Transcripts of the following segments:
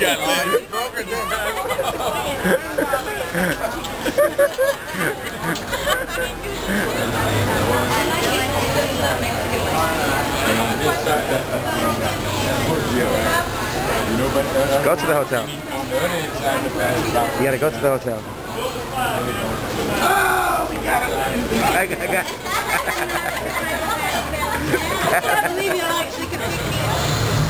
got legs. Broken Go to the hotel. You gotta go to the hotel. I got I can't believe you actually could pick me up.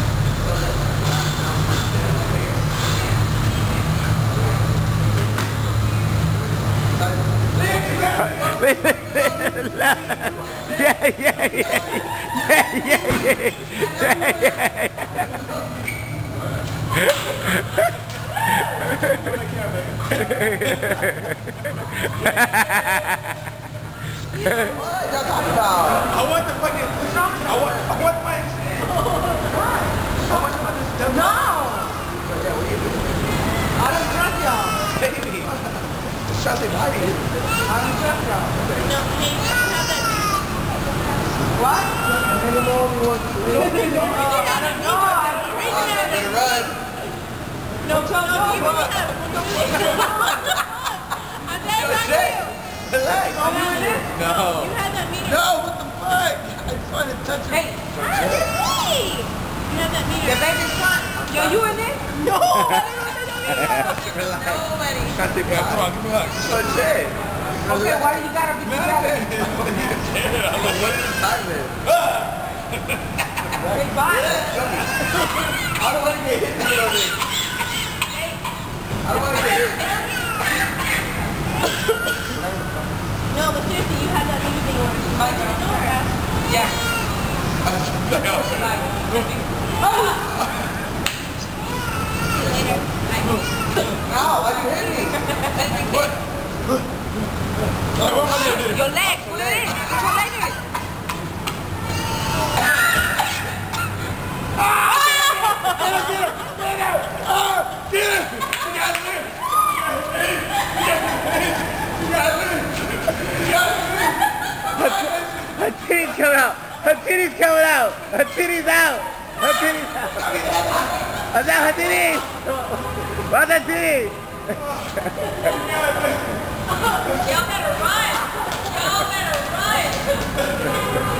What y'all talking about? I want the fucking. I want my. No! I don't trust y'all. Baby. Trust him, buddy. I don't trust y'all. No, hey, have that. What? Any more you want to do? I don't know. I'm gonna run. No, no, you want to. I'm saying you. Relax. No. You had that meeting. No, what the fuck? I just wanted to touch you. Hey, you had that meeting. Your baby's son. Yo, you in there? No. Relax. Nobody. Can't take Yeah, come on, give me a hug. So shit. Okay, why do you gotta be together? I'm a winning time man. Big body. I don't want to get hit. I don't want to get hit. No, but seriously, you had that meeting where my girl. Yeah. Ow, why you hit me? What? Your leg, put it in. Put your leg in it. Her titties coming out. Her titties coming out. Her titties out. Her titties out. What's that? Her titties. What's that titties? Y'all better run. Y'all better run.